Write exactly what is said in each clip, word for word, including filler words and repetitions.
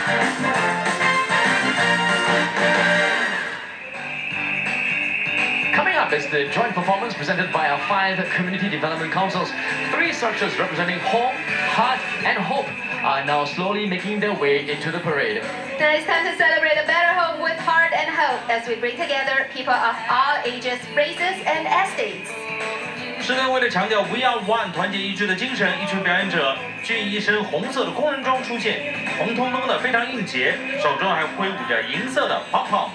Coming up is the joint performance presented by our five community development councils. Three structures representing home, heart, and hope are now slowly making their way into the parade. Now it's time to celebrate a better home with heart and hope as we bring together people of all ages, races, and estates. 是的，为了强调 We Are One 团结一致的精神，一群表演者均以一身红色的工人装出现，红彤彤的，非常应节，手中还挥舞着银色的泡泡。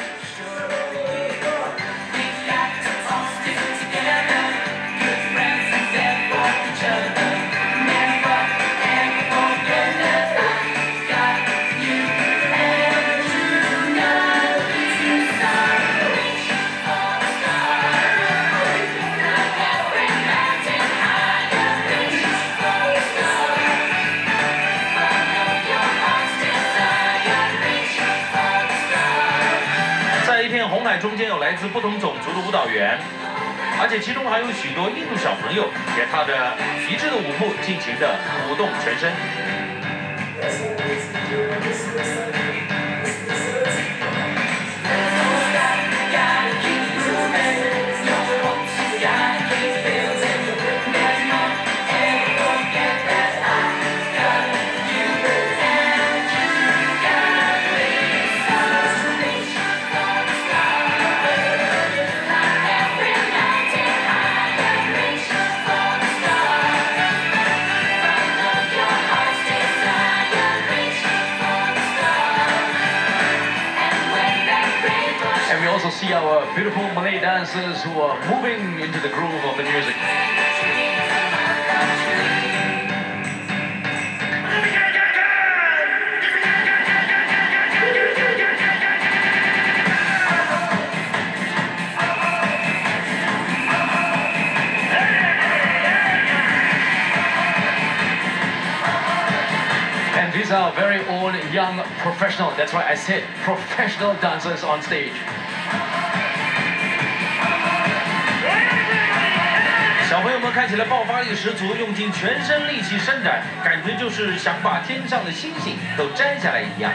红海中间有来自不同种族的舞蹈员，而且其中还有许多印度小朋友，也踏着一致的舞步，尽情地舞动全身。 See our beautiful Malay dancers who are moving into the groove of the music. And these are our very own young professional, that's why I said professional dancers on stage. 小朋友们看起来爆发力十足，用尽全身力气伸展，感觉就是想把天上的星星都摘下来一样。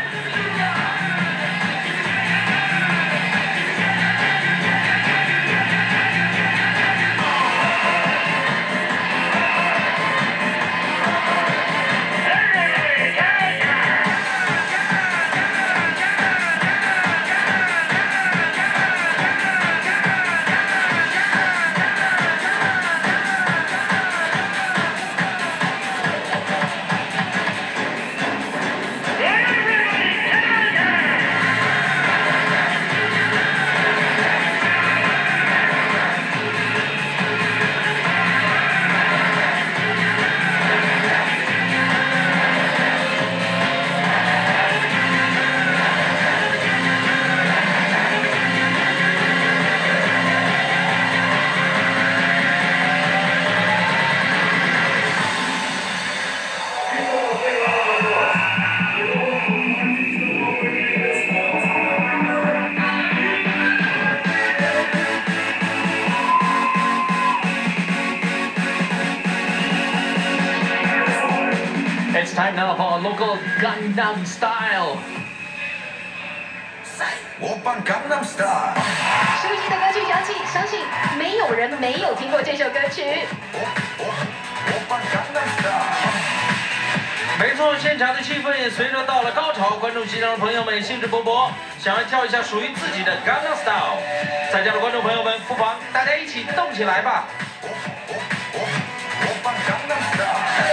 It's time now for our local Gangnam Style. 我扮 Gangnam Style。 熟悉的歌曲响起，相信没有人没有听过这首歌曲。 我我我扮 Gangnam Style。 没错，现场的气氛也随着到了高潮，观众席上的朋友们兴致勃勃，想要跳一下属于自己的 Gangnam Style。在家的观众朋友们，不妨大家一起动起来吧！ 我我我我扮 Gangnam Style。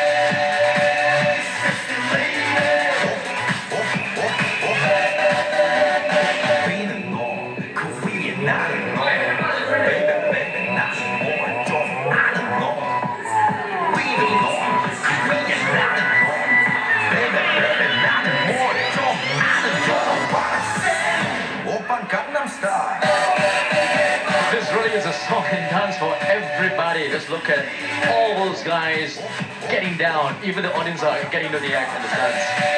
This really is a song and dance for everybody. Just look at all those guys getting down. Even the audience are getting to the act and the dance.